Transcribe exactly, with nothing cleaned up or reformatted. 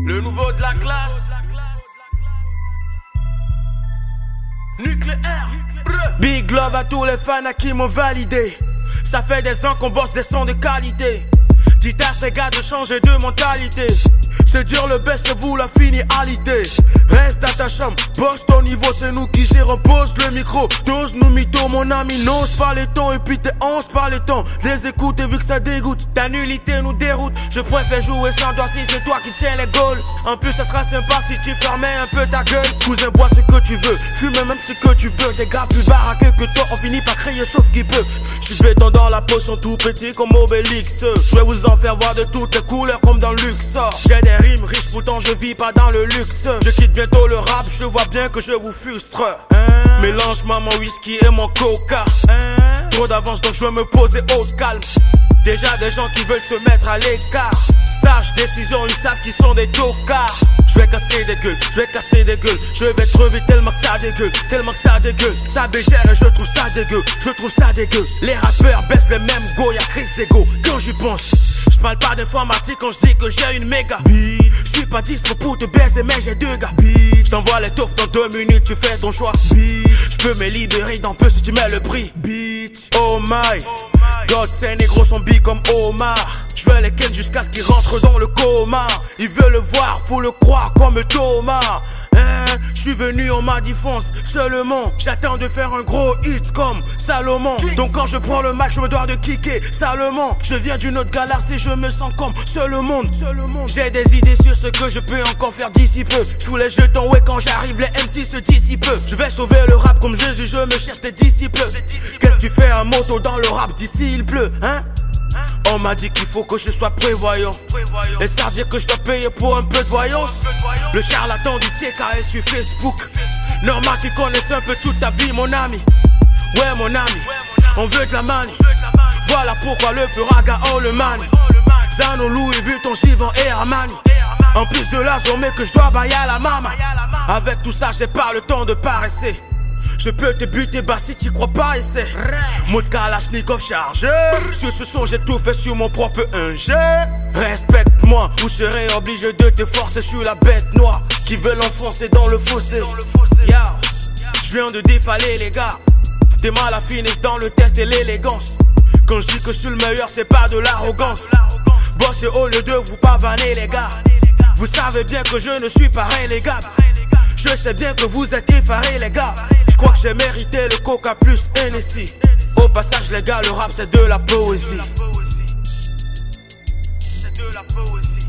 Le nouveau de la classe. Nucléaire. Big love à tous les fans à qui m'ont validé. Ça fait des ans qu'on bosse des sons de qualité. Dites à ces gars de changer de mentalité. C'est dur le best, c'est vous la finalité. Reste à ta chambre, bosse ton niveau, c'est nous qui gérons, pose le micro. N'ose nous mytho, mon ami, n'ose pas les tons. Et puis t'es onze par les temps, les écoutes et vu que ça dégoûte. Ta nullité nous déroute, je préfère jouer sans toi si c'est toi qui tiens les goals. En plus ça sera sympa si tu fermais un peu ta gueule. Cousin, bois ce que tu veux, fume même ce que tu peux. Des gars plus baraqués que toi, on finit par crier sauf qui peut. J'suis béton dans la potion tout petit comme Obélix. Je vais vous en faire voir de toutes les couleurs comme dans Luxor. J'ai des rimes riches, pourtant je vis pas dans le luxe. Je quitte bientôt le rap, je vois bien que je vous frustre. hein? Mélange-moi mon whisky et mon coca. hein? Trop d'avance donc je vais me poser au calme. Déjà des gens qui veulent se mettre à l'écart. Sage décision, ils savent qu'ils sont des tocards. Je vais casser des gueules, je vais casser des gueules. Je vais trop vite tellement que ça dégueule, tellement que ça dégueule. Ça bégère et je trouve ça dégueu, je trouve ça dégueu. Les rappeurs baissent les mêmes go, y'a crise d'ego quand j'y pense. Je parle pas d'informatique quand je dis que j'ai une méga beat. Je suis pas dispo pour te baiser mais j'ai deux gars beat. Je t'envoie les touffes dans deux minutes, tu fais ton choix beat. Je peux me libérer d'un peu si tu mets le prix beat. Oh my God, ces négros sont bi comme Omar. Je veux les ken jusqu'à ce qu'ils rentrent dans le coma. Ils veulent le voir pour le croire comme Thomas. Hein, je suis venu en ma défense seulement. J'attends de faire un gros hit comme Salomon. Donc quand je prends le mic, je me dois de kicker salement. Je viens d'une autre galaxie, je me sens comme seul le monde. J'ai des idées sur ce que je peux encore faire d'ici peu. Je vous les jetons, ouais, quand j'arrive, les M C se dissipent. Je vais sauver le rap comme Jésus, je me cherche des disciples. Qu'est-ce que tu fais à moto dans le rap d'ici il pleut, hein? On m'a dit qu'il faut que je sois prévoyant. Et ça veut dire que je dois payer pour un peu de voyance. Le charlatan du T K S sur Facebook. Normal qu'ils connaissent un peu toute ta vie mon ami. Ouais mon ami, on veut de la manie. Voilà pourquoi le Puraga on le manie. Zano, Louis Vuitton, Givenchy et Armani. En plus de la journée que je dois bailler à la mama. Avec tout ça j'ai pas le temps de paresser. Je peux te buter bas si tu crois pas essaie. Mode Kalachnikov chargé. Sur ce son j'ai tout fait sur mon propre ingé. Respecte-moi ou je serai obligé de te forcer. Je suis la bête noire qui veut l'enfoncer dans le fossé. Yeah. Je viens de défaler les gars. T'es mal à finesse dans le test et l'élégance. Quand je dis que je suis le meilleur c'est pas de l'arrogance. Bossez au lieu de vous pavaner les gars. Vous savez bien que je ne suis pas relégable. Je sais bien que vous êtes effarés les gars. Je crois que j'ai mérité le Coca plus N S I. Au passage les gars, le rap c'est de la poésie. C'est de la poésie.